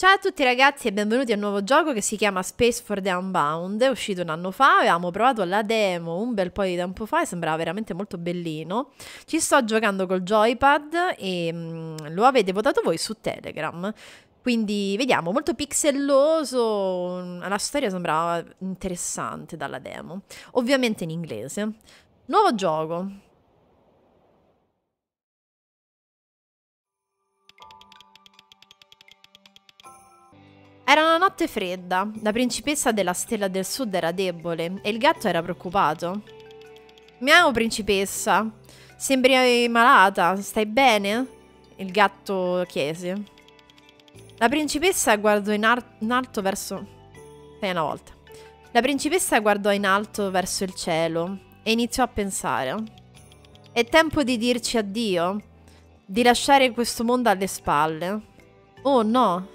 Ciao a tutti ragazzi e benvenuti a un nuovo gioco che si chiama Space for the Unbound. È uscito un anno fa, avevamo provato la demo un bel po' di tempo fa e sembrava veramente molto bellino. Ci sto giocando col joypad e lo avete votato voi su Telegram. Quindi vediamo, molto pixelloso, la storia sembrava interessante dalla demo. Ovviamente in inglese. Nuovo gioco. Era una notte fredda, la principessa della Stella del Sud era debole e il gatto era preoccupato. Miau, principessa, sembri malata, stai bene? Il gatto chiese. La principessa guardò in alto verso... Fai una volta. La principessa guardò in alto verso il cielo e iniziò a pensare. È tempo di dirci addio? Di lasciare questo mondo alle spalle? Oh no!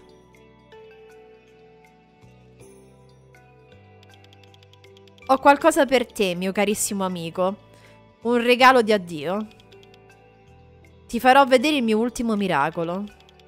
Ho qualcosa per te, mio carissimo amico. Un regalo di addio. Ti farò vedere il mio ultimo miracolo.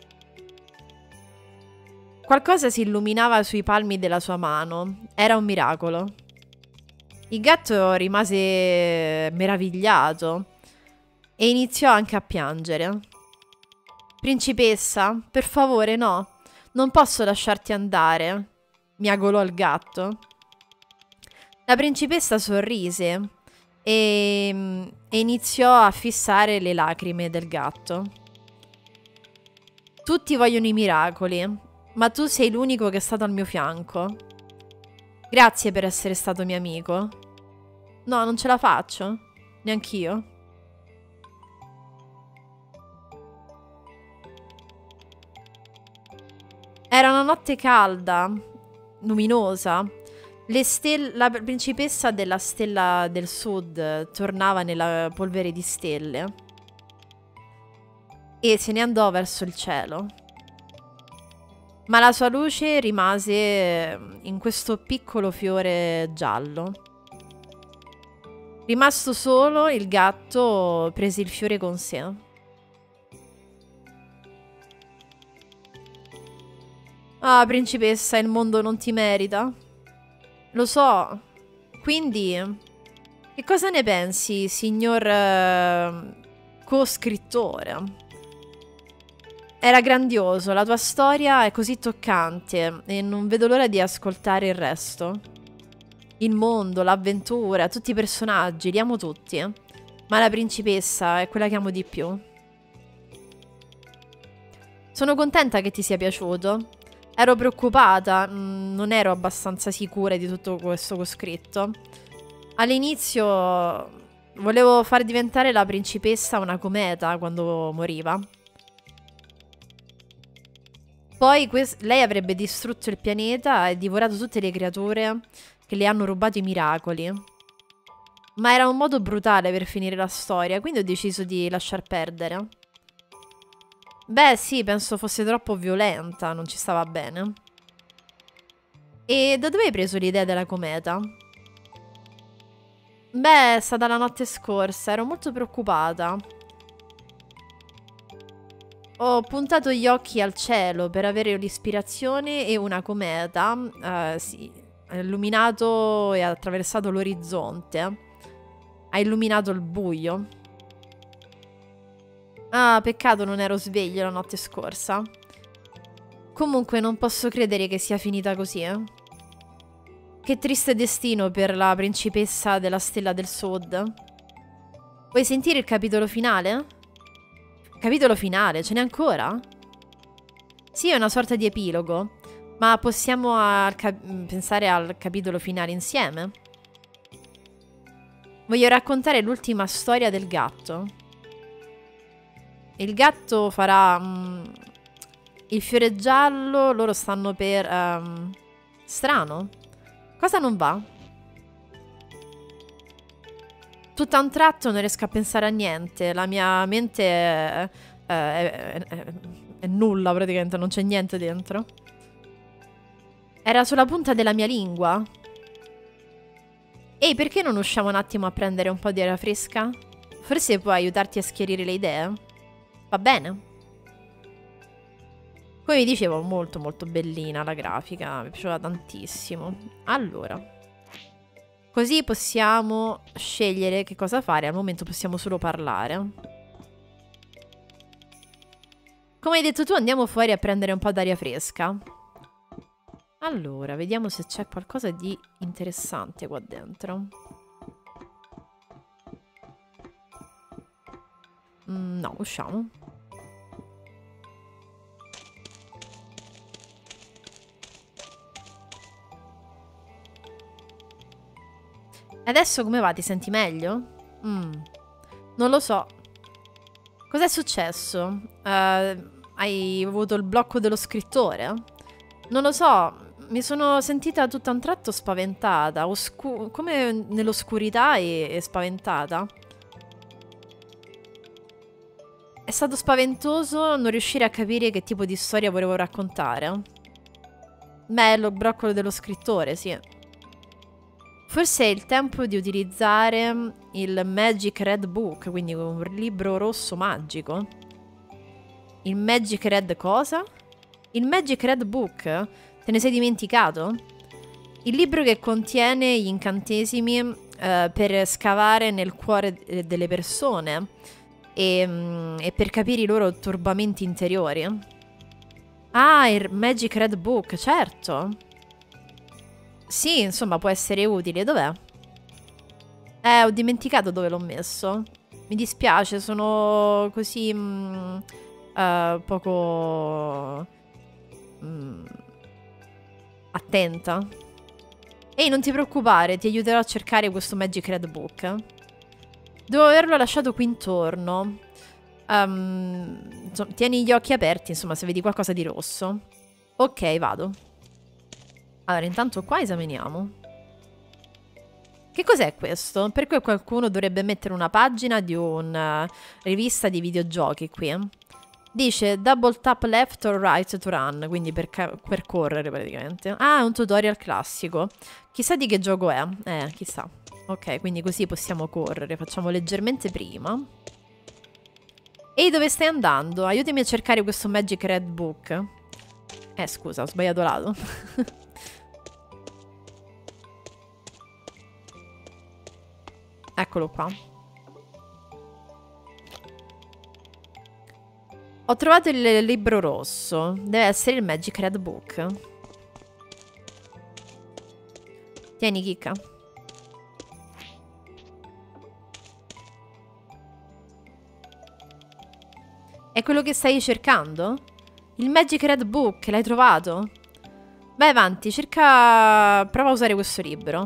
Qualcosa si illuminava sui palmi della sua mano. Era un miracolo. Il gatto rimase meravigliato e iniziò anche a piangere. Principessa, per favore, no. Non posso lasciarti andare, miagolò il gatto. La principessa sorrise e iniziò a fissare le lacrime del gatto. Tutti vogliono i miracoli, ma tu sei l'unico che è stato al mio fianco. Grazie per essere stato mio amico. No, non ce la faccio. Neanch'io. Era una notte calda, luminosa. La principessa della Stella del Sud tornava nella polvere di stelle e se ne andò verso il cielo. Ma la sua luce rimase in questo piccolo fiore giallo. Rimasto solo, il gatto prese il fiore con sé. Ah, principessa, il mondo non ti merita. Lo so. Quindi, che cosa ne pensi, signor co-scrittore? Era grandioso, la tua storia è così toccante e non vedo l'ora di ascoltare il resto. Il mondo, l'avventura, tutti i personaggi, li amo tutti. Ma la principessa è quella che amo di più. Sono contenta che ti sia piaciuto. Ero preoccupata, non ero abbastanza sicura di tutto questo che ho scritto. All'inizio volevo far diventare la principessa una cometa quando moriva. Poi lei avrebbe distrutto il pianeta e divorato tutte le creature che le hanno rubato i miracoli. Ma era un modo brutale per finire la storia, quindi ho deciso di lasciar perdere. Beh, sì, penso fosse troppo violenta, non ci stava bene. E da dove hai preso l'idea della cometa? Beh, è stata la notte scorsa, ero molto preoccupata. Ho puntato gli occhi al cielo per avere l'ispirazione e una cometa sì, ha illuminato e ha attraversato l'orizzonte. Ha illuminato il buio. Ah, peccato non ero sveglio la notte scorsa. Comunque non posso credere che sia finita così, eh. Che triste destino per la principessa della Stella del Sud. Vuoi sentire il capitolo finale? Capitolo finale, ce n'è ancora? Sì, è una sorta di epilogo. Ma possiamo pensare al capitolo finale insieme? Voglio raccontare l'ultima storia del gatto. Il gatto farà il fiore giallo, loro stanno per... strano. Cosa non va? Tutto a un tratto non riesco a pensare a niente. La mia mente è nulla praticamente, non c'è niente dentro. Era sulla punta della mia lingua. Ehi, perché non usciamo un attimo a prendere un po' di aria fresca? Forse può aiutarti a schiarire le idee? Va bene? Come vi dicevo, molto molto bellina la grafica, mi piaceva tantissimo. Allora, così possiamo scegliere che cosa fare, al momento possiamo solo parlare. Come hai detto tu, andiamo fuori a prendere un po' d'aria fresca. Allora, vediamo se c'è qualcosa di interessante qua dentro. No, usciamo. Adesso come va? Ti senti meglio? Non lo so. Cos'è successo? Hai avuto il blocco dello scrittore? Non lo so. Mi sono sentita tutto a un tratto spaventata. Come nell'oscurità e spaventata. È stato spaventoso non riuscire a capire che tipo di storia volevo raccontare. Bello, il broccolo dello scrittore, sì. Forse è il tempo di utilizzare il Magic Red Book, quindi un libro rosso magico. Il Magic Red cosa? Il Magic Red Book? Te ne sei dimenticato? Il libro che contiene gli incantesimi per scavare nel cuore delle persone e per capire i loro turbamenti interiori. Ah, il Magic Red Book, certo. Sì, insomma, può essere utile. Dov'è? Ho dimenticato dove l'ho messo. Mi dispiace, sono così poco attenta. Ehi, non ti preoccupare, ti aiuterò a cercare questo Magic Red Book. Devo averlo lasciato qui intorno. Insomma, tieni gli occhi aperti, insomma, se vedi qualcosa di rosso. Ok, vado. Allora, intanto qua esaminiamo. Che cos'è questo? Perché qualcuno dovrebbe mettere una pagina di una rivista di videogiochi qui? Dice double tap left or right to run, quindi per correre praticamente. Ah, è un tutorial classico. Chissà di che gioco è. Chissà. Ok, quindi così possiamo correre. Facciamo leggermente prima. Ehi, dove stai andando? Aiutami a cercare questo Magic Red Book. Scusa, ho sbagliato lato. Eccolo qua. Ho trovato il libro rosso. Deve essere il Magic Red Book. Tieni, chicca. È quello che stai cercando? Il Magic Red Book, l'hai trovato? Vai avanti, cerca... Prova a usare questo libro.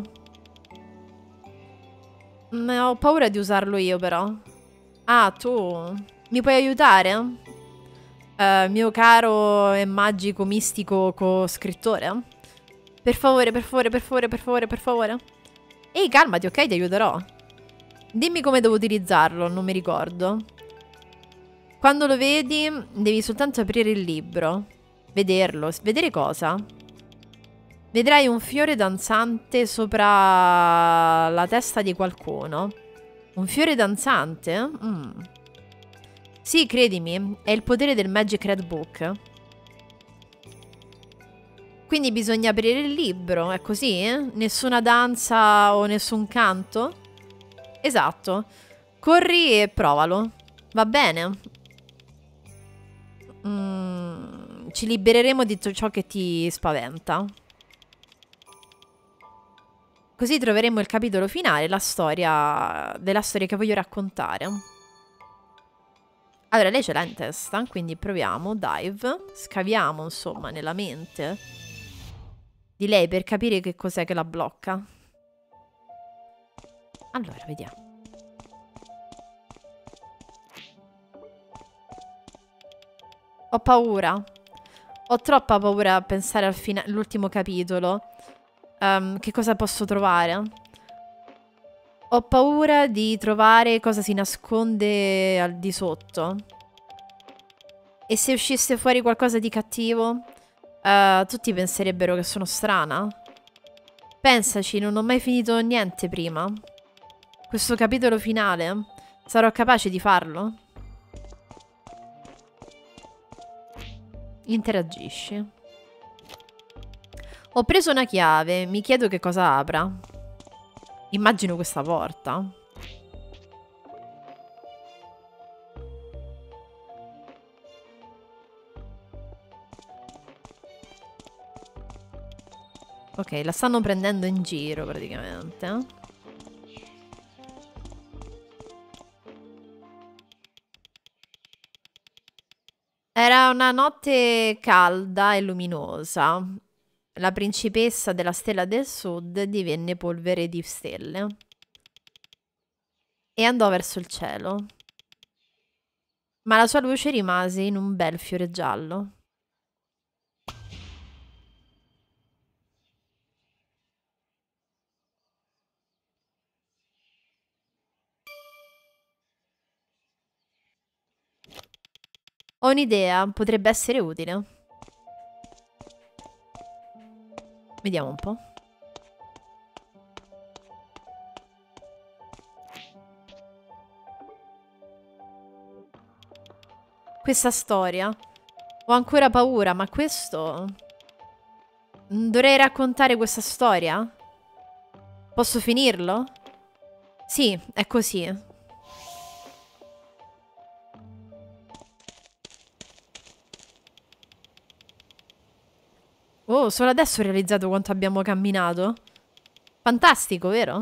Ho paura di usarlo io, però. Ah, tu... Mi puoi aiutare? Mio caro e magico mistico co-scrittore? Per favore, per favore, per favore, per favore, per favore. Ehi, calmati, ok? Ti aiuterò. Dimmi come devo utilizzarlo, non mi ricordo. Quando lo vedi, devi soltanto aprire il libro. Vederlo. Vedere cosa? Vedrai un fiore danzante sopra la testa di qualcuno. Un fiore danzante? Sì, credimi, è il potere del Magic Red Book. Quindi bisogna aprire il libro, è così? Nessuna danza o nessun canto? Esatto. Corri e provalo. Va bene? Ci libereremo di tutto ciò che ti spaventa. Così troveremo il capitolo finale, la storia della storia che voglio raccontare. Allora, lei ce l'ha in testa, quindi proviamo, dive, scaviamo insomma nella mente di lei per capire che cos'è che la blocca. Allora, vediamo. Ho paura. Ho troppa paura a pensare all'ultimo capitolo. Che cosa posso trovare? Ho paura di trovare cosa si nasconde al di sotto. E se uscisse fuori qualcosa di cattivo? Tutti penserebbero che sono strana. Pensaci, non ho mai finito niente prima. Questo capitolo finale, sarò capace di farlo? Interagisci. Ho preso una chiave, mi chiedo che cosa apra. Immagino questa porta. Ok, la stanno prendendo in giro praticamente. Era una notte calda e luminosa. La principessa della Stella del Sud divenne polvere di stelle e andò verso il cielo. Ma la sua luce rimase in un bel fiore giallo. Ho un'idea, potrebbe essere utile. Vediamo un po'. Questa storia. Ho ancora paura, ma questo... Dovrei raccontare questa storia? Posso finirlo? Sì, è così. Oh, solo adesso ho realizzato quanto abbiamo camminato. Fantastico, vero?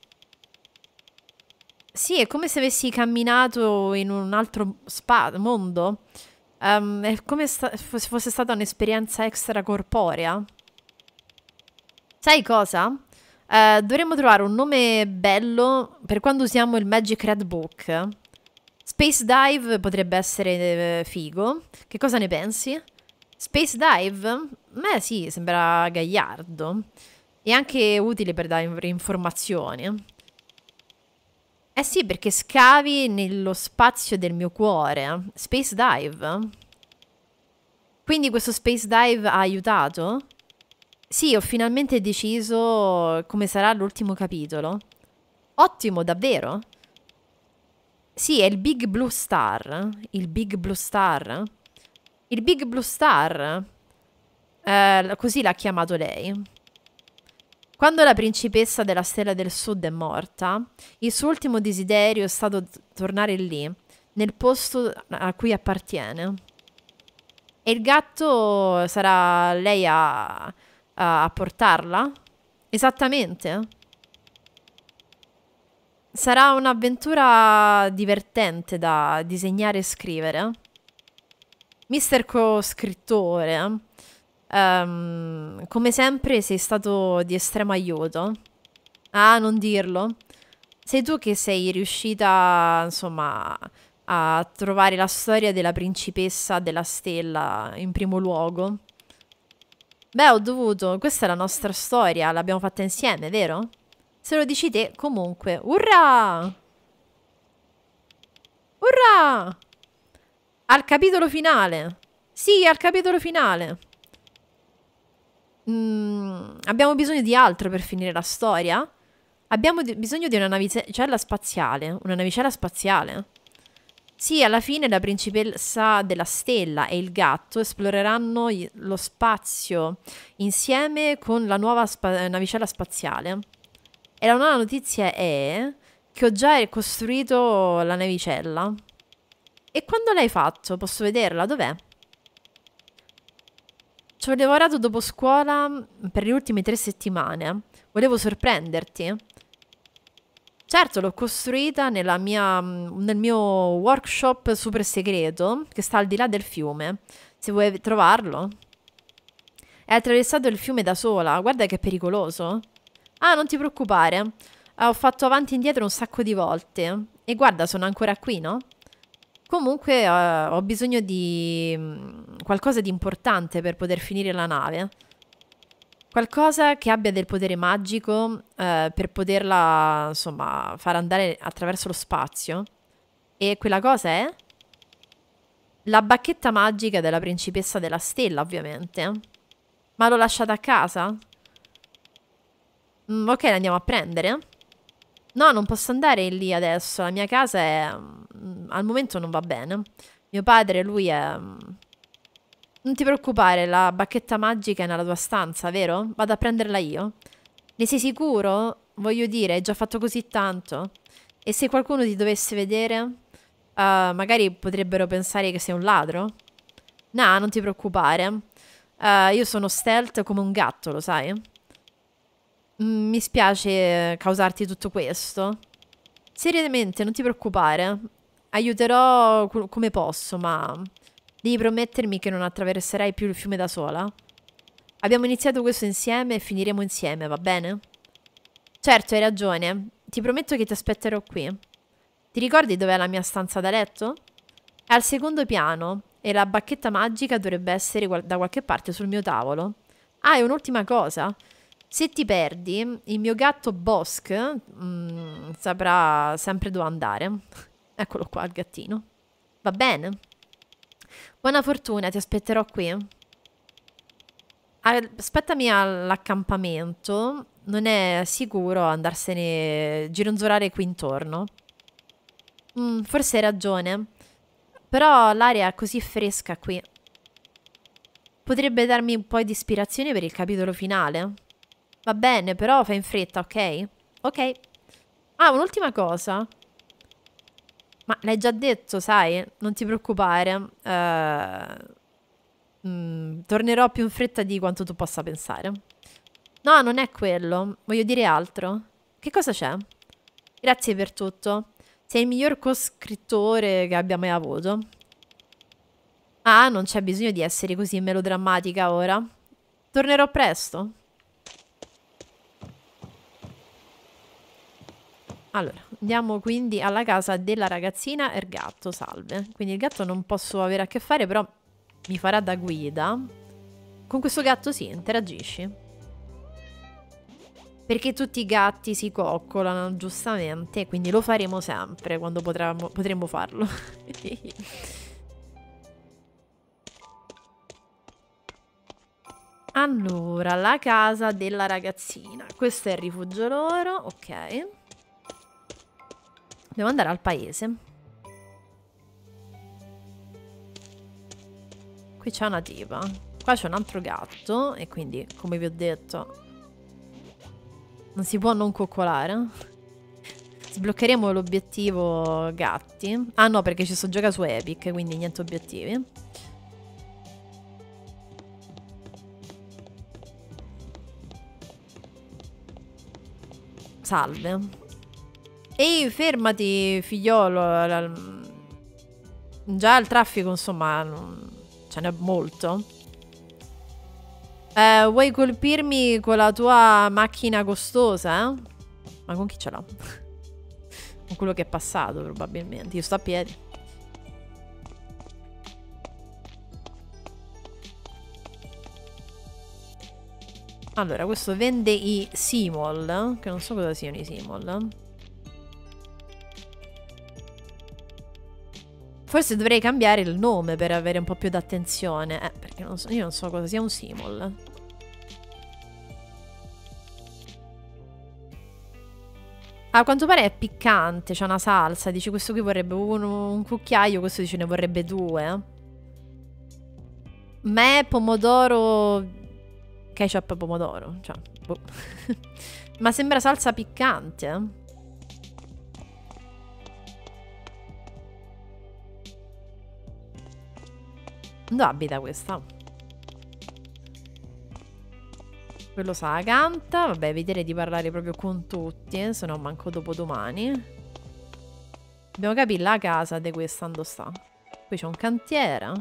Sì, è come se avessi camminato in un altro mondo. È come se fosse stata un'esperienza extracorporea. Sai cosa? Dovremmo trovare un nome bello per quando usiamo il Magic Red Book. Space Dive potrebbe essere figo. Che cosa ne pensi? Space Dive? Beh sì, sembra gagliardo. E anche utile per dare informazioni. Eh sì, perché scavi nello spazio del mio cuore. Space Dive. Quindi questo Space Dive ha aiutato? Sì, ho finalmente deciso come sarà l'ultimo capitolo. Ottimo, davvero? Sì, è il Big Blue Star. Il Big Blue Star. Il Big Blue Star. Così l'ha chiamato lei. Quando la principessa della Stella del Sud è morta, il suo ultimo desiderio è stato tornare lì, nel posto a cui appartiene. E il gatto sarà lei a portarla? Esattamente. Sarà un'avventura divertente da disegnare e scrivere. Mister Co-scrittore, come sempre sei stato di estremo aiuto. Ah, non dirlo. Sei tu che sei riuscita, insomma, a trovare la storia della principessa della stella in primo luogo. Beh, ho dovuto. Questa è la nostra storia, l'abbiamo fatta insieme, vero? Se lo dici te, comunque. Urrà! Urrà! Al capitolo finale. Sì, al capitolo finale. Abbiamo bisogno di altro per finire la storia? Abbiamo bisogno di una navicella spaziale. Una navicella spaziale. Sì, alla fine la principessa della stella e il gatto esploreranno lo spazio insieme con la nuova navicella spaziale. E la nuova notizia è che ho già costruito la navicella. E quando l'hai fatto? Posso vederla? Dov'è? Ci ho lavorato dopo scuola per le ultime 3 settimane. Volevo sorprenderti. Certo, l'ho costruita nel mio workshop super segreto che sta al di là del fiume. Se vuoi trovarlo. Hai attraversato il fiume da sola. Guarda che è pericoloso. Ah, non ti preoccupare. Ho fatto avanti e indietro un sacco di volte. E guarda, sono ancora qui, no? Comunque ho bisogno di qualcosa di importante per poter finire la nave. Qualcosa che abbia del potere magico per poterla, insomma, far andare attraverso lo spazio. E quella cosa è? La bacchetta magica della principessa della stella, ovviamente. Ma l'ho lasciata a casa? Ok, la andiamo a prendere. No, non posso andare lì adesso. La mia casa è... al momento non va bene. Mio padre, lui è... Non ti preoccupare, la bacchetta magica è nella tua stanza, vero? Vado a prenderla io. Ne sei sicuro? Voglio dire, hai già fatto così tanto. E se qualcuno ti dovesse vedere, magari potrebbero pensare che sei un ladro. No, non ti preoccupare. Io sono stealth come un gatto, lo sai? Mi spiace causarti tutto questo. Seriamente, non ti preoccupare. Aiuterò come posso, ma devi promettermi che non attraverserai più il fiume da sola. Abbiamo iniziato questo insieme e finiremo insieme, va bene? Certo, hai ragione. Ti prometto che ti aspetterò qui. Ti ricordi dov'è la mia stanza da letto? È al secondo piano e la bacchetta magica dovrebbe essere da qualche parte sul mio tavolo. Ah, e un'ultima cosa. Se ti perdi, il mio gatto Bosk saprà sempre dove andare. Eccolo qua, il gattino. Va bene. Buona fortuna, ti aspetterò qui. Aspettami all'accampamento. Non è sicuro andarsene gironzolare qui intorno. Forse hai ragione. Però l'aria è così fresca qui. Potrebbe darmi un po' di ispirazione per il capitolo finale. Va bene, però fai in fretta, ok? Ok. Ah, un'ultima cosa. Ma l'hai già detto, sai? Non ti preoccupare. Tornerò più in fretta di quanto tu possa pensare. No, non è quello. Voglio dire altro. Che cosa c'è? Grazie per tutto. Sei il miglior co-scrittore che abbia mai avuto. Ah, non c'è bisogno di essere così melodrammatica ora. Tornerò presto. Allora, andiamo quindi alla casa della ragazzina e il gatto, salve. Quindi il gatto non posso avere a che fare, però mi farà da guida. Con questo gatto sì, interagisci. Perché tutti i gatti si coccolano, giustamente, quindi lo faremo sempre quando potremo farlo. Allora, la casa della ragazzina. Questo è il rifugio loro, ok. Devo andare al paese. Qui c'è una tipa. Qua c'è un altro gatto. E quindi, come vi ho detto, non si può non coccolare. Sbloccheremo l'obiettivo gatti. Ah no, perché ci sto gioca su Epic, quindi niente obiettivi. Salve. Ehi, fermati, figliolo. Già il traffico, insomma, ce n'è molto. Vuoi colpirmi con la tua macchina costosa? Ma con chi ce l'ho? Con quello che è passato, probabilmente. Io sto a piedi. Allora, questo vende i Simol, che non so cosa siano i Simol. Forse dovrei cambiare il nome per avere un po' più d'attenzione. Perché io non so cosa sia un Simol. A quanto pare è piccante, c'è una salsa. Dice questo qui vorrebbe un cucchiaio, questo dice ne vorrebbe due. Me, pomodoro... Ketchup pomodoro, cioè... Boh. Ma sembra salsa piccante, Dove abita questa? Quello sa canta. Vabbè, eviterei di parlare proprio con tutti, se no manco dopodomani. Dobbiamo capire la casa di questa dove sta. Qui c'è un cantiere.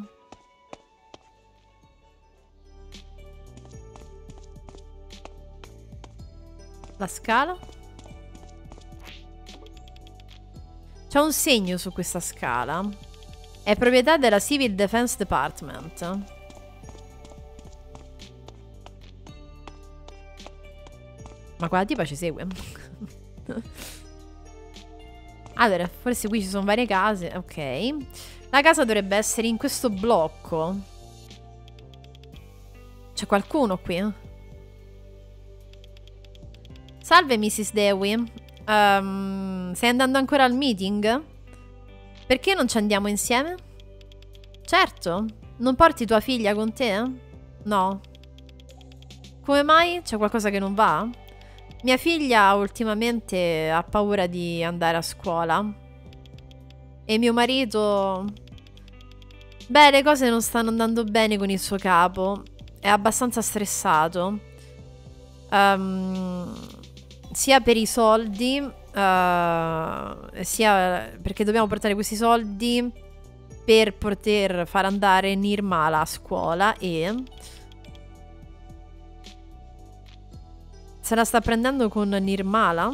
La scala. C'è un segno su questa scala. È proprietà della Civil Defense Department. Ma quella tipa ci segue. Allora, forse qui ci sono varie case. Ok. La casa dovrebbe essere in questo blocco. C'è qualcuno qui? Salve, Mrs. Dewey. Stai andando ancora al meeting? Perché non ci andiamo insieme? Certo. Non porti tua figlia con te? No. Come mai? C'è qualcosa che non va? Mia figlia ultimamente ha paura di andare a scuola. E mio marito... Beh, le cose non stanno andando bene con il suo capo. È abbastanza stressato. Sia per i soldi, sia perché dobbiamo portare questi soldi per poter far andare Nirmala a scuola e... Se la sta prendendo con Nirmala?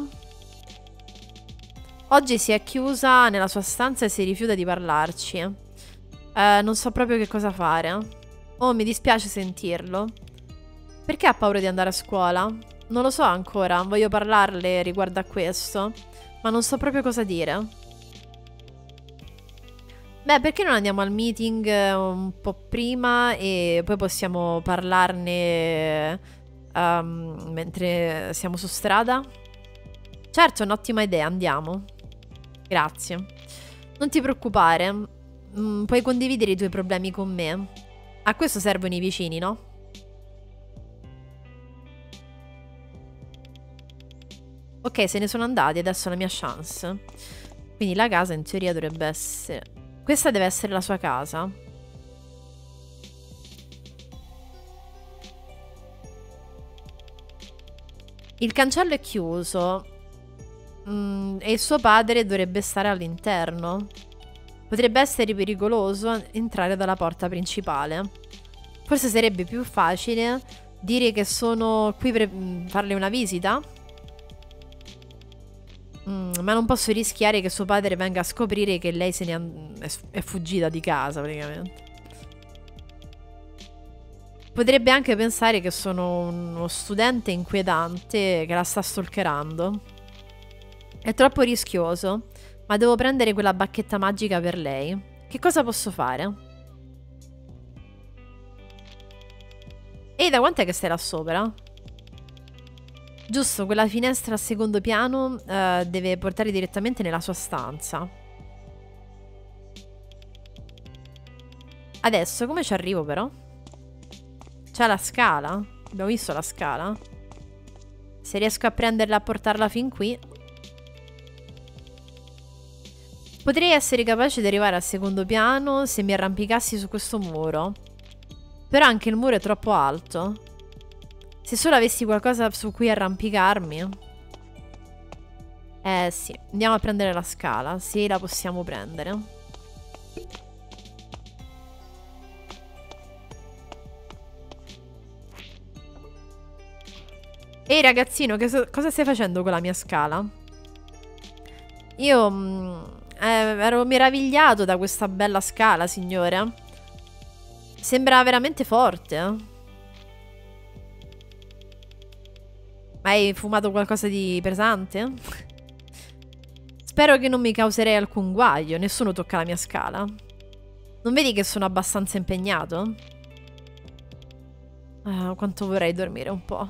Oggi si è chiusa nella sua stanza e si rifiuta di parlarci. Non so proprio che cosa fare. Oh, mi dispiace sentirlo. Perché ha paura di andare a scuola? Non lo so ancora, voglio parlarle riguardo a questo, ma non so proprio cosa dire. Beh, perché non andiamo al meeting un po' prima e poi possiamo parlarne mentre siamo su strada? Certo, è un'ottima idea, andiamo. Grazie. Non ti preoccupare, puoi condividere i tuoi problemi con me. A questo servono i vicini, no? Ok, se ne sono andati, adesso è la mia chance. Quindi la casa in teoria dovrebbe essere... Questa deve essere la sua casa. Il cancello è chiuso. E il suo padre dovrebbe stare all'interno. Potrebbe essere pericoloso entrare dalla porta principale. Forse sarebbe più facile dire che sono qui per farle una visita. Ma non posso rischiare che suo padre venga a scoprire che lei è fuggita di casa, praticamente. Potrebbe anche pensare che sono uno studente inquietante che la sta stalkerando. È troppo rischioso, ma devo prendere quella bacchetta magica per lei. Che cosa posso fare? Ehi, da quant'è che stai là sopra? Giusto, quella finestra al secondo piano deve portare direttamente nella sua stanza. Adesso, come ci arrivo però? C'è la scala? Abbiamo visto la scala? Se riesco a prenderla e a portarla fin qui. Potrei essere capace di arrivare al secondo piano se mi arrampicassi su questo muro. Però anche il muro è troppo alto. Se solo avessi qualcosa su cui arrampicarmi. Sì, andiamo a prendere la scala. Sì, la possiamo prendere. Ehi ragazzino, cosa stai facendo con la mia scala? Io ero meravigliato da questa bella scala, signore. Sembra veramente forte. Ma hai fumato qualcosa di pesante? Spero che non mi causerei alcun guaio. Nessuno tocca la mia scala. Non vedi che sono abbastanza impegnato? Quanto vorrei dormire un po'.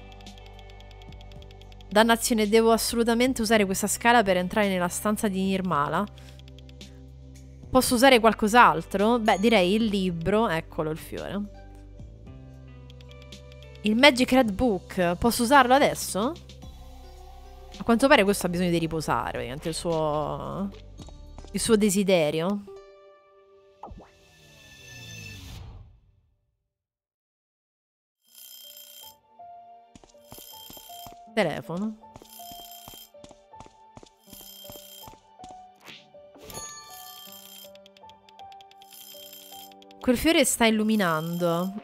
Dannazione, devo assolutamente usare questa scala per entrare nella stanza di Nirmala. Posso usare qualcos'altro? Beh, direi il libro. Eccolo il fiore. Il Magic Red Book. Posso usarlo adesso? A quanto pare questo ha bisogno di riposare, praticamente il suo desiderio. Telefono. Quel fiore sta illuminando.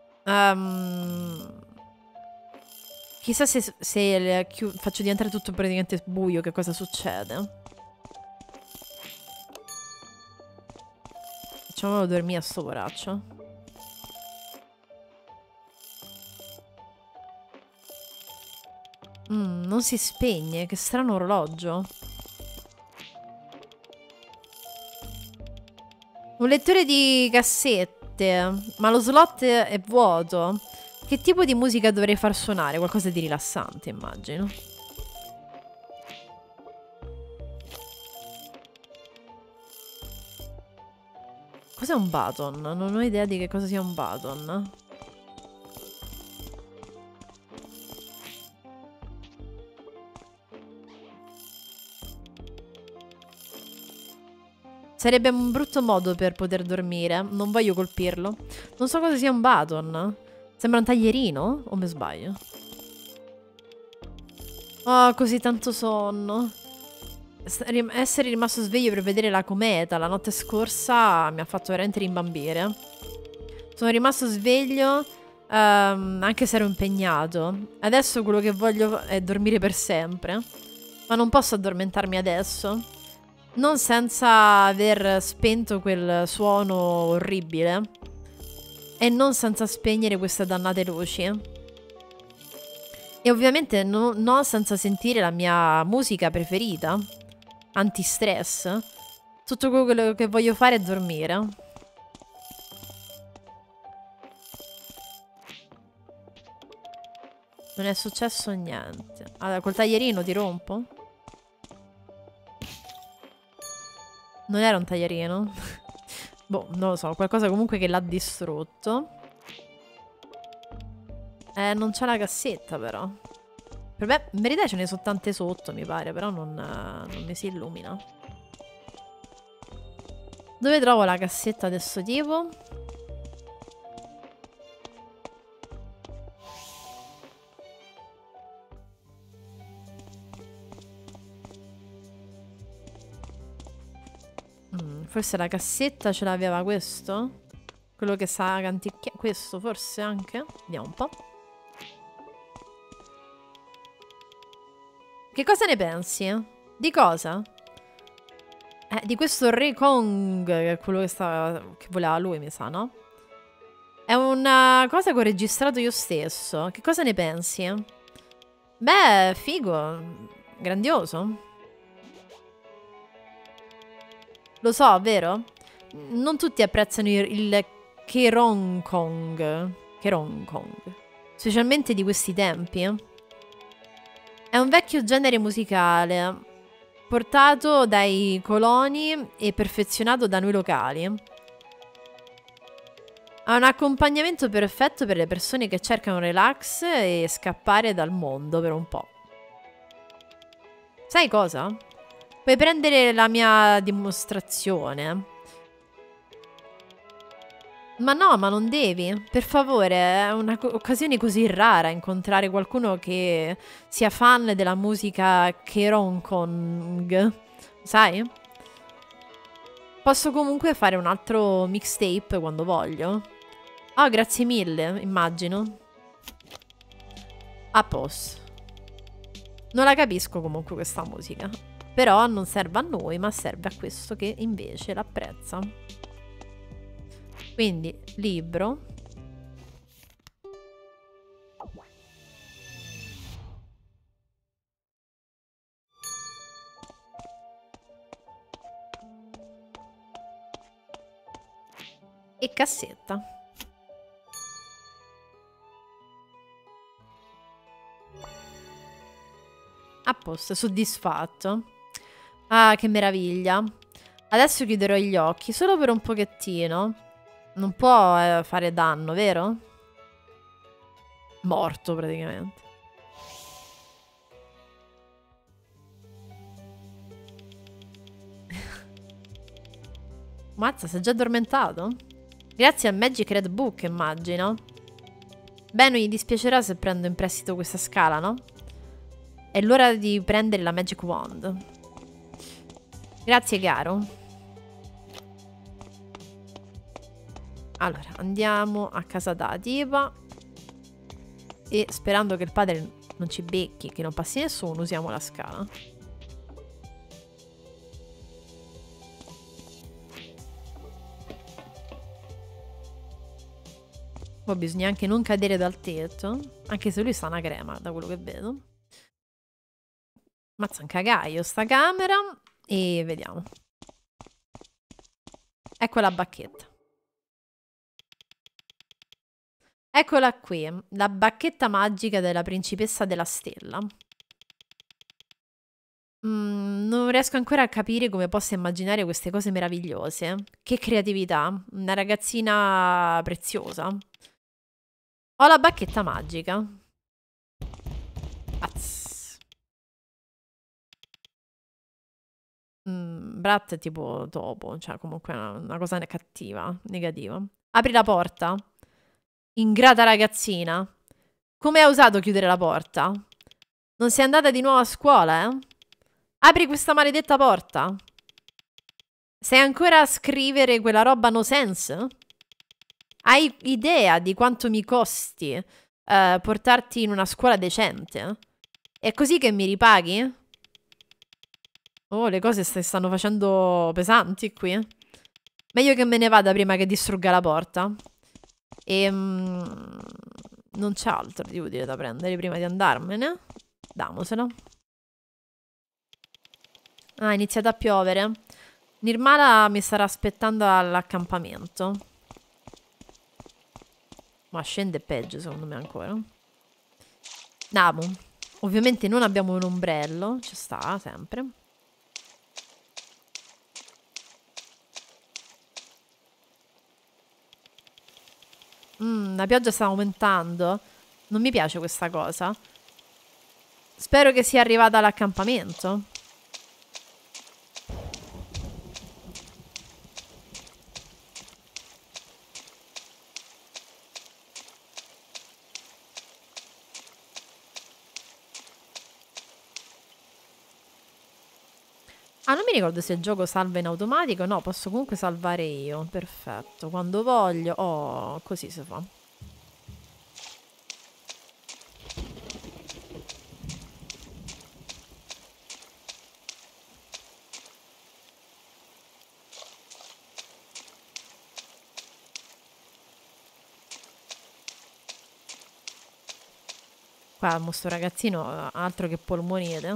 Chissà se faccio diventare tutto praticamente buio, che cosa succede. Facciamolo dormire a sto poraccio. Non si spegne, che strano orologio. Un lettore di cassette, ma lo slot è vuoto. Che tipo di musica dovrei far suonare? Qualcosa di rilassante, immagino. Cos'è un baton? Non ho idea di che cosa sia un baton. Sarebbe un brutto modo per poter dormire. Non voglio colpirlo. Non so cosa sia un baton. Sembra un taglierino? O mi sbaglio? Oh, così tanto sonno. Essere rimasto sveglio per vedere la cometa la notte scorsa mi ha fatto veramente rimbambire. Sono rimasto sveglio anche se ero impegnato. Adesso quello che voglio è dormire per sempre. Ma non posso addormentarmi adesso. Non senza aver spento quel suono orribile. E non senza spegnere queste dannate luci. E ovviamente no senza sentire la mia musica preferita. Antistress. Tutto quello che voglio fare è dormire. Non è successo niente. Allora, col taglierino ti rompo? Non era un taglierino? Boh, non lo so. Qualcosa comunque che l'ha distrutto. Non c'è la cassetta però. Per me, in verità ce ne sono tante sotto, mi pare, però non mi si illumina. Dove trovo la cassetta di questo tipo? Forse la cassetta ce l'aveva questo? Quello che sa canticchiare. Questo forse anche? Vediamo un po'. Che cosa ne pensi? Di cosa? Di questo Re Kong, che è quello che voleva lui, mi sa, no? È una cosa che ho registrato io stesso. Che cosa ne pensi? Beh, figo. Grandioso. Lo so, vero? Non tutti apprezzano il Keron Kong. Keron Kong. Specialmente di questi tempi. È un vecchio genere musicale, portato dai coloni e perfezionato da noi locali. Ha un accompagnamento perfetto per le persone che cercano relax e scappare dal mondo per un po'. Sai cosa? Puoi prendere la mia dimostrazione. Ma no, ma non devi. Per favore, è un'occasione così rara incontrare qualcuno che sia fan della musica Keron Kong. Sai? Posso comunque fare un altro mixtape quando voglio. Oh, grazie mille, immagino. A posto. Non la capisco comunque questa musica. Però non serve a noi, ma serve a questo che invece l'apprezza. Quindi, libro. E cassetta. A posto, soddisfatto. Ah, che meraviglia. Adesso chiuderò gli occhi, solo per un pochettino. Non può fare danno, vero? Morto, praticamente. Mazza, sei già addormentato? Grazie al Magic Red Book, immagino. Beh, non gli dispiacerà se prendo in prestito questa scala, no? È l'ora di prendere la Magic Wand. Grazie, caro. Allora, andiamo a casa da tipa. E sperando che il padre non ci becchi, che non passi nessuno, usiamo la scala. Poi bisogna anche non cadere dal tetto. Anche se lui sta una crema, da quello che vedo. Mazza un cagaio sta camera. E vediamo. Ecco la bacchetta. Eccola qui. La bacchetta magica della principessa della stella. Non riesco ancora a capire come possa immaginare queste cose meravigliose. Che creatività. Una ragazzina preziosa. Ho la bacchetta magica. Azz. Brat è tipo topo, cioè comunque una cosa cattiva, negativa. Apri la porta. Ingrata ragazzina. Come hai osato chiudere la porta? Non sei andata di nuovo a scuola, eh? Apri questa maledetta porta. Sei ancora a scrivere quella roba no sense? Hai idea di quanto mi costi portarti in una scuola decente? È così che mi ripaghi? Oh, le cose si stanno facendo pesanti qui. Meglio che me ne vada prima che distrugga la porta. Non c'è altro di utile da prendere prima di andarmene. Damosela. Ah, è iniziato a piovere. Nirmala mi starà aspettando all'accampamento. Ma scende peggio secondo me ancora. Andiamo. Ovviamente non abbiamo un ombrello. Ci sta sempre. La pioggia sta aumentando. Non mi piace questa cosa. Spero che sia arrivata all'accampamento. Ah, non mi ricordo se il gioco salva in automatico. No, posso comunque salvare io. Perfetto. Quando voglio. Oh, così si fa. Qua sto ragazzino altro che polmonite.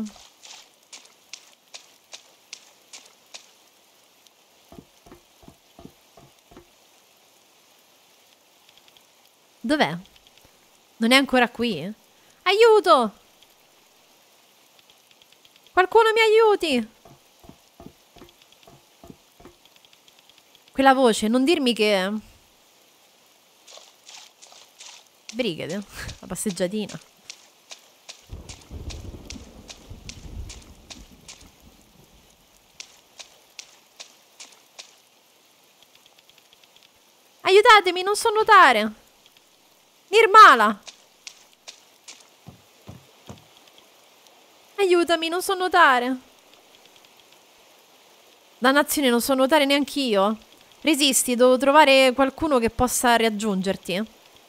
Dov'è? Non è ancora qui? Aiuto! Qualcuno mi aiuti! Quella voce, non dirmi che... Brigate, la passeggiatina. Aiutatemi, non so nuotare! Nirmala! Aiutami, non so nuotare! Dannazione, non so nuotare neanch'io. Resisti, devo trovare qualcuno che possa raggiungerti.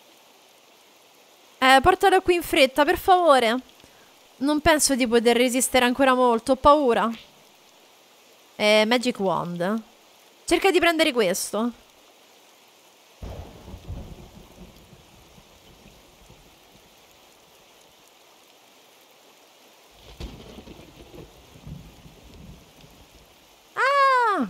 Portalo qui in fretta, per favore. Non penso di poter resistere ancora molto, ho paura. Magic Wand. Cerca di prendere questo. Ah!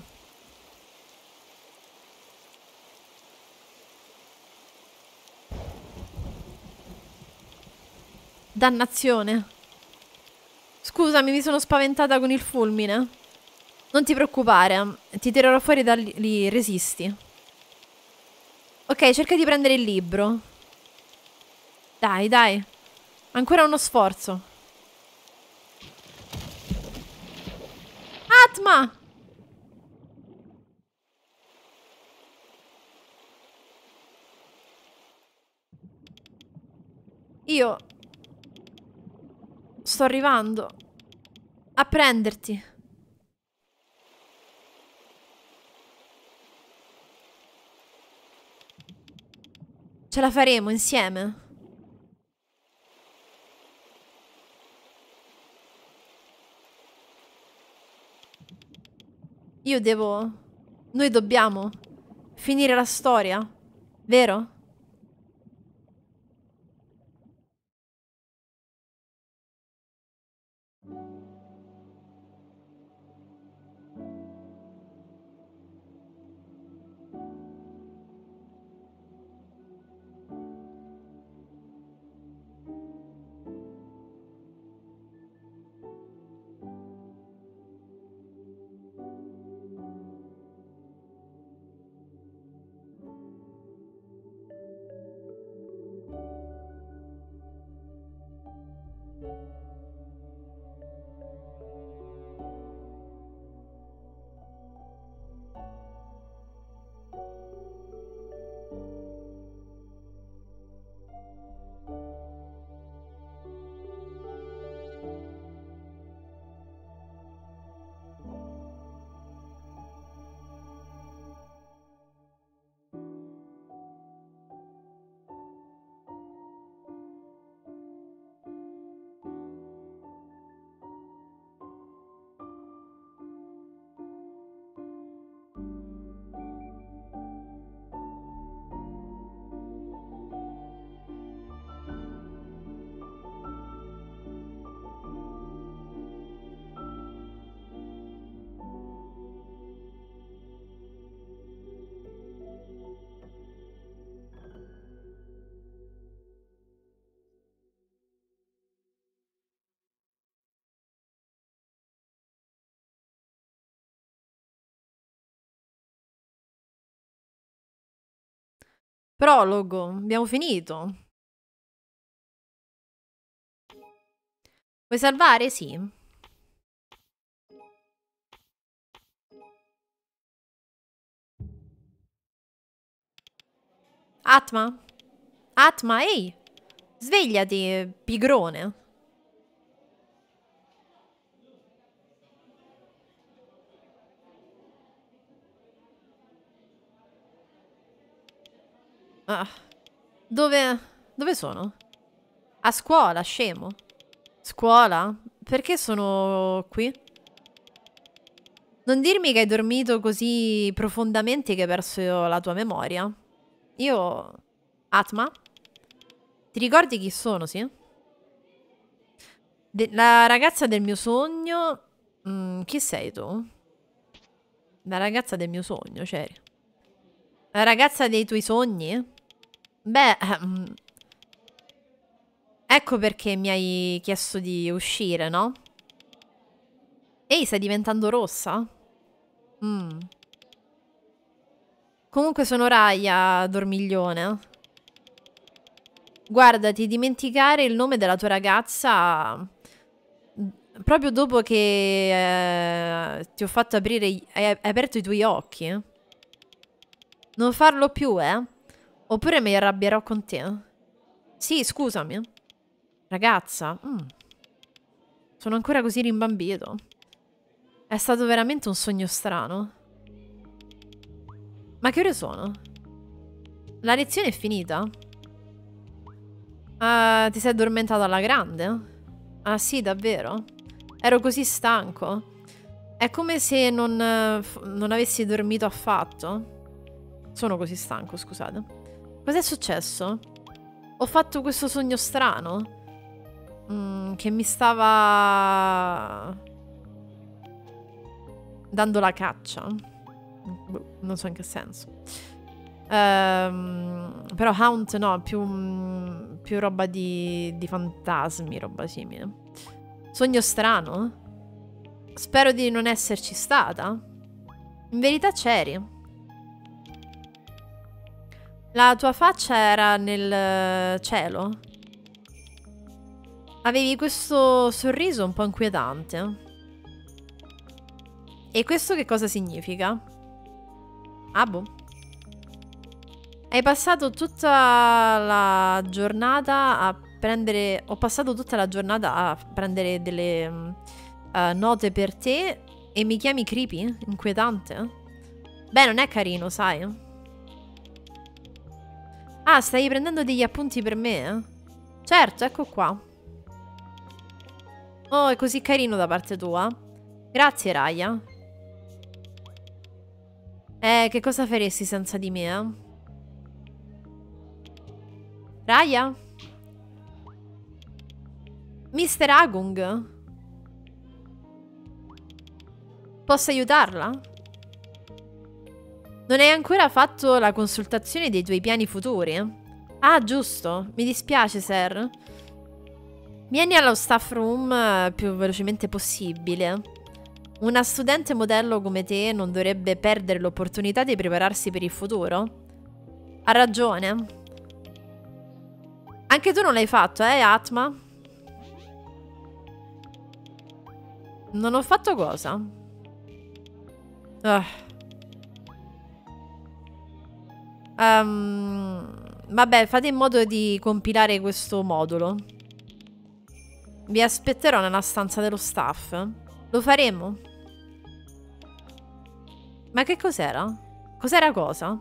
Dannazione. Scusami, mi sono spaventata con il fulmine. Non ti preoccupare, ti tirerò fuori da lì, resisti. Ok, cerca di prendere il libro. Dai, dai. Ancora uno sforzo. Atma! Io sto arrivando a prenderti. Ce la faremo insieme. Io devo... Noi dobbiamo finire la storia, vero? Prologo, abbiamo finito. Vuoi salvare? Sì. Atma? Atma, ehi! Svegliati, pigrone. Ah, dove sono? A scuola, scemo. Scuola? Perché sono qui? Non dirmi che hai dormito così profondamente che hai perso la tua memoria. Io... Atma? Ti ricordi chi sono, sì? La ragazza del mio sogno... chi sei tu? La ragazza del mio sogno, c'eri. La ragazza dei tuoi sogni? Beh, ecco perché mi hai chiesto di uscire, no? Ehi, stai diventando rossa? Mm. Comunque sono Raya, dormiglione. Guarda, ti dimenticare il nome della tua ragazza proprio dopo che ti ho fatto aprire, hai aperto i tuoi occhi. Non farlo più, eh? Oppure mi arrabbierò con te. Sì, scusami. Ragazza, sono ancora così rimbambito. È stato veramente un sogno strano. Ma che ore sono? La lezione è finita? Ah, ti sei addormentato alla grande? Ah sì, davvero? Ero così stanco. È come se non avessi dormito affatto. Sono così stanco, scusate. Cos'è successo? Ho fatto questo sogno strano. Che mi stava dando la caccia. Boh, non so in che senso. Però Haunt no, più roba di fantasmi, roba simile. Sogno strano? Spero di non esserci stata. In verità c'eri. La tua faccia era nel cielo. Avevi questo sorriso un po' inquietante. E questo che cosa significa? Ah, boh. Hai passato tutta la giornata a prendere... Ho passato tutta la giornata a prendere delle note per te e mi chiami creepy? Inquietante? Beh, non è carino, sai? Ah, stai prendendo degli appunti per me? Certo, ecco qua. Oh, è così carino da parte tua. Grazie, Raya. Che cosa faresti senza di me? Raya? Mister Agung? Posso aiutarla? Non hai ancora fatto la consultazione dei tuoi piani futuri? Ah, giusto. Mi dispiace, Sir. Vieni allo staff room più velocemente possibile. Una studente modello come te non dovrebbe perdere l'opportunità di prepararsi per il futuro? Ha ragione. Anche tu non l'hai fatto, Atma? Non ho fatto cosa? Vabbè, fate in modo di compilare questo modulo. Vi aspetterò nella stanza dello staff. Lo faremo? Ma che cos'era? Cos'era cosa?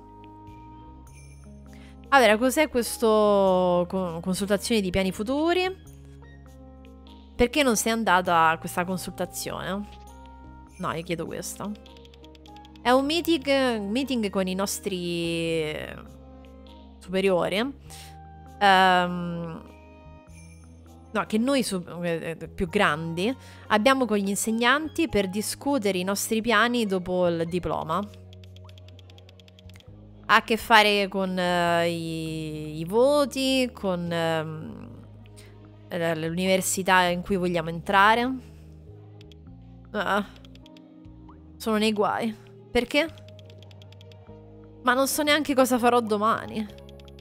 Allora, cos'è questo consultazione di piani futuri? Perché non sei andata a questa consultazione? No, io chiedo questo. È un meeting con i nostri superiori. No, che noi più grandi abbiamo con gli insegnanti per discutere i nostri piani dopo il diploma. Ha a che fare con i voti, con l'università in cui vogliamo entrare. Sono nei guai. Perché? Ma non so neanche cosa farò domani.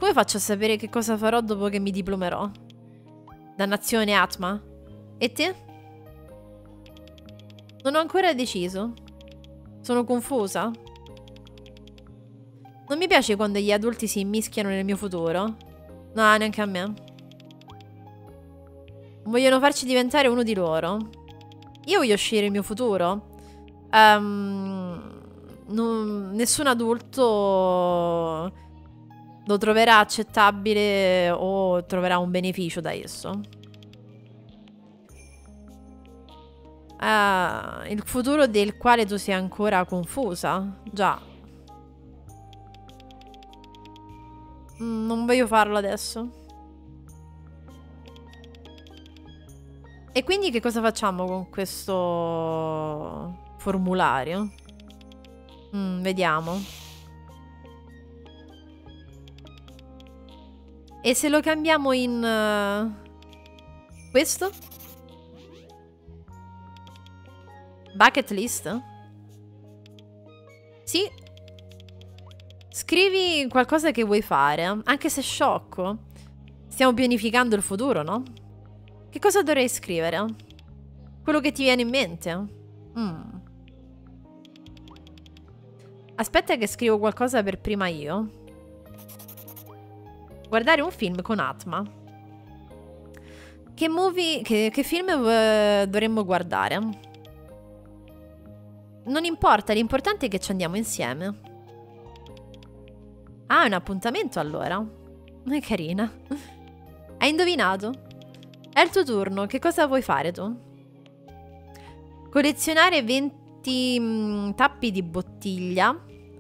Come faccio a sapere che cosa farò dopo che mi diplomerò? Dannazione Atma. E te? Non ho ancora deciso. Sono confusa. Non mi piace quando gli adulti si immischiano nel mio futuro. No, neanche a me. Vogliono farci diventare uno di loro. Io voglio scegliere il mio futuro. Nessun adulto lo troverà accettabile o troverà un beneficio da esso. Il futuro del quale tu sei ancora confusa? Già. Non voglio farlo adesso. E quindi che cosa facciamo con questo formulario? Vediamo. E se lo cambiamo in questo? Bucket list? Sì. Scrivi qualcosa che vuoi fare, anche se sciocco. Stiamo pianificando il futuro, no? Che cosa dovrei scrivere? Quello che ti viene in mente? Aspetta che scrivo qualcosa per prima io. Guardare un film con Atma. Che film dovremmo guardare? Non importa, l'importante è che ci andiamo insieme. Ah, è un appuntamento allora. È carina. Hai indovinato? È il tuo turno, che cosa vuoi fare tu? Collezionare 20 tappi di bottiglia.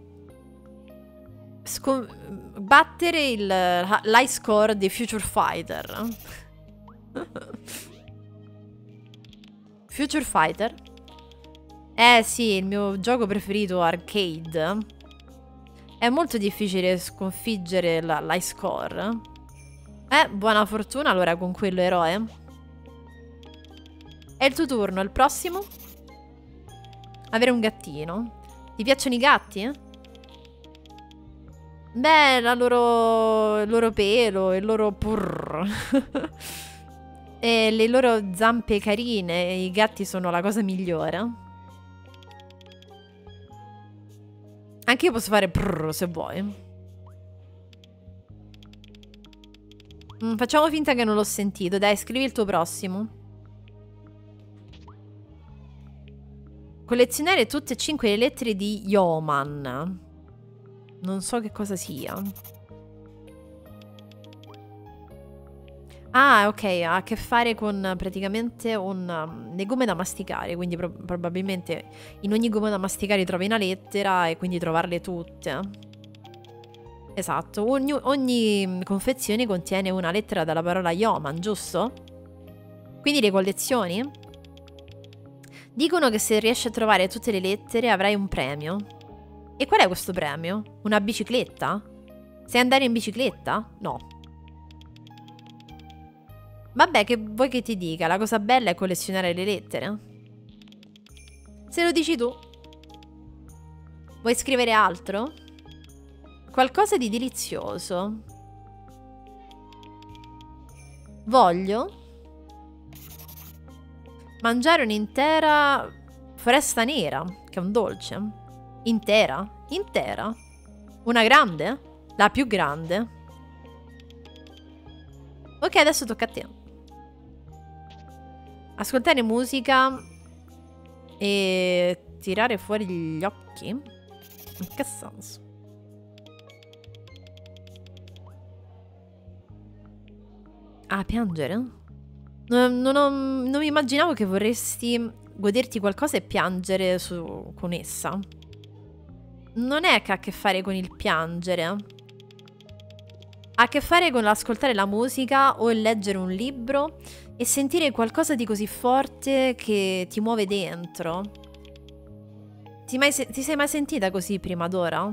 Battere l'high score di Future Fighter. Future Fighter? Sì, il mio gioco preferito arcade. È molto difficile sconfiggere l'high score. Buona fortuna allora con quello eroe. È il tuo turno, il prossimo? Avere un gattino. Ti piacciono i gatti? Beh, il loro pelo, il loro purr. E le loro zampe carine. I gatti sono la cosa migliore. Anche io posso fare prrr se vuoi. Facciamo finta che non l'ho sentito. Dai, scrivi il tuo prossimo. Collezionare tutte e 5 le lettere di Yeoman. Non so che cosa sia. Ah, ok, ha a che fare con praticamente un legume da masticare, quindi probabilmente in ogni gomma da masticare trovi una lettera e quindi trovarle tutte. Esatto, ogni confezione contiene una lettera dalla parola Yeoman, giusto? Quindi le collezioni? Dicono che se riesci a trovare tutte le lettere avrai un premio. E qual è questo premio? Una bicicletta? Sai andare in bicicletta? No. Vabbè, che vuoi che ti dica? La cosa bella è collezionare le lettere. Se lo dici tu. Vuoi scrivere altro? Qualcosa di delizioso. Voglio mangiare un'intera foresta nera, che è un dolce. Intera? Intera? Una grande? La più grande? Ok, adesso tocca a te. Ascoltare musica e tirare fuori gli occhi? In che senso? Ah, piangere? Non mi immaginavo che vorresti goderti qualcosa e piangere con essa. Non è che ha a che fare con il piangere. Ha a che fare con l'ascoltare la musica o il leggere un libro e sentire qualcosa di così forte che ti muove dentro. Ti sei mai sentita così prima d'ora?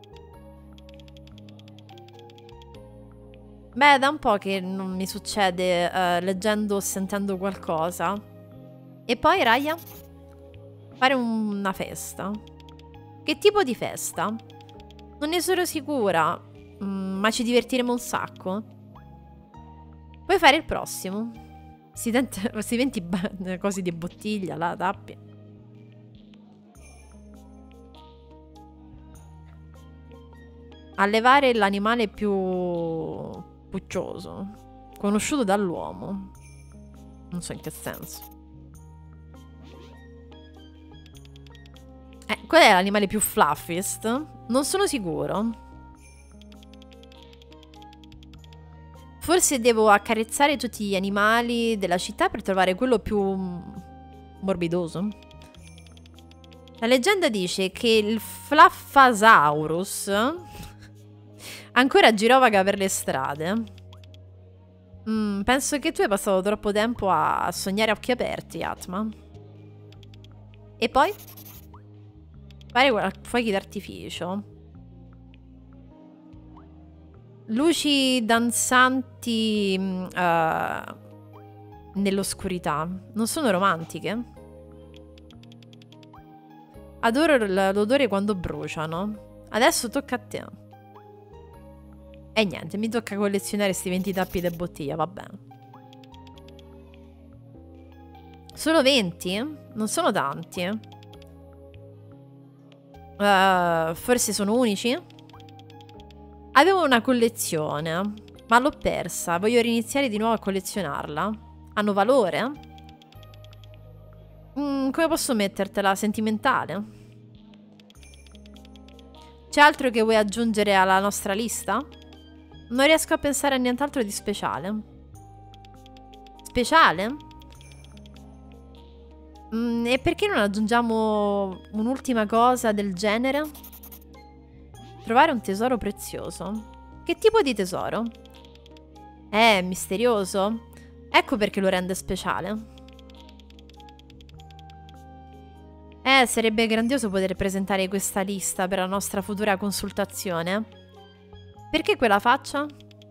Beh, da un po' che non mi succede leggendo o sentendo qualcosa. E poi, Raya? Fare una festa. Che tipo di festa? Non ne sono sicura. ma ci divertiremo un sacco. Puoi fare il prossimo. Si 20 cose di bottiglia, la tappi. Allevare l'animale più puccioso conosciuto dall'uomo. Non so in che senso. Qual è l'animale più fluffiest? Non sono sicuro. Forse devo accarezzare tutti gli animali della città per trovare quello più morbidoso. La leggenda dice che il Fluffasaurus ancora girovaga per le strade. Penso che tu hai passato troppo tempo a sognare a occhi aperti, Atma. E poi? Fare fuochi d'artificio. Luci danzanti nell'oscurità. Non sono romantiche? Adoro l'odore quando bruciano. Adesso tocca a te. E niente, mi tocca collezionare questi 20 tappi di bottiglia, va bene. Solo 20? Non sono tanti. Forse sono unici? Avevo una collezione, ma l'ho persa. Voglio riniziare di nuovo a collezionarla. Hanno valore? Come posso mettertela? Sentimentale? C'è altro che vuoi aggiungere alla nostra lista? Non riesco a pensare a nient'altro di speciale. Speciale? E perché non aggiungiamo un'ultima cosa del genere? Trovare un tesoro prezioso. Che tipo di tesoro? Misterioso. Ecco perché lo rende speciale. Sarebbe grandioso poter presentare questa lista per la nostra futura consultazione. Perché quella faccia?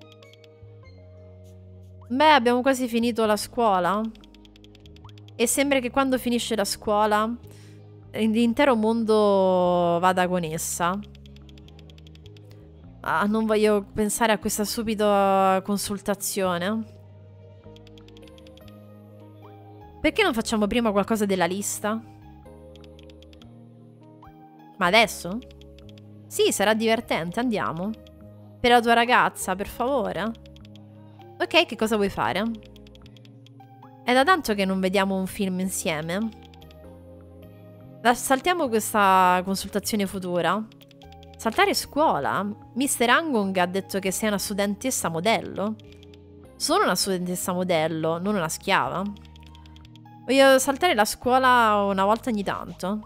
Beh, abbiamo quasi finito la scuola. E sembra che quando finisce la scuola l'intero mondo vada con essa. Non voglio pensare a questa stupida consultazione. Perché non facciamo prima qualcosa della lista? Ma adesso? Sì, sarà divertente, andiamo. Per la tua ragazza, per favore. Ok, che cosa vuoi fare? È da tanto che non vediamo un film insieme. Saltiamo questa consultazione futura. Saltare scuola? Mr. Angong ha detto che sei una studentessa modello. Sono una studentessa modello, non una schiava. Voglio saltare la scuola una volta ogni tanto.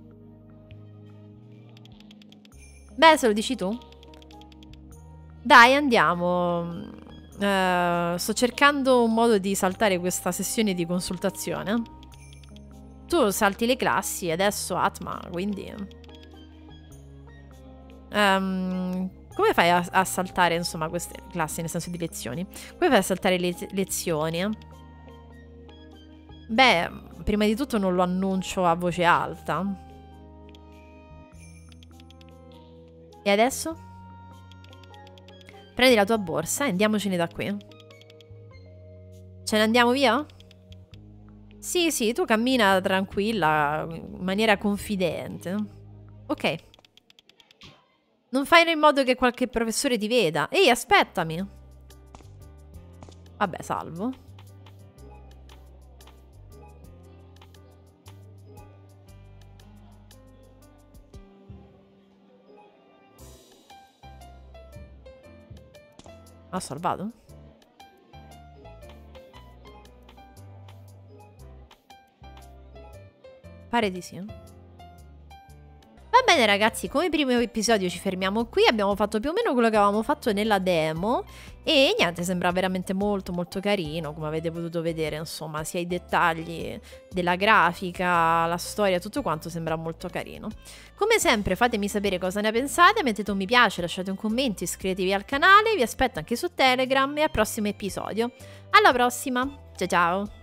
Beh, se lo dici tu. Dai, andiamo. Sto cercando un modo di saltare questa sessione di consultazione. Tu salti le classi adesso, Atma, quindi... come fai a saltare, insomma, queste classi, nel senso di lezioni? Come fai a saltare le lezioni? Beh, prima di tutto non lo annuncio a voce alta. E adesso? Prendi la tua borsa e andiamocene da qui. Ce ne andiamo via? Sì, sì, tu cammina tranquilla, in maniera confidente. Ok. Non fai in modo che qualche professore ti veda. Ehi, aspettami. Vabbè, salvo. Ha salvato? Pare di sì. Va bene ragazzi, come primo episodio ci fermiamo qui, abbiamo fatto più o meno quello che avevamo fatto nella demo e niente, sembra veramente molto molto carino, come avete potuto vedere, insomma, sia i dettagli della grafica, la storia, tutto quanto sembra molto carino. Come sempre fatemi sapere cosa ne pensate, mettete un mi piace, lasciate un commento, iscrivetevi al canale, vi aspetto anche su Telegram e al prossimo episodio. Alla prossima, ciao ciao!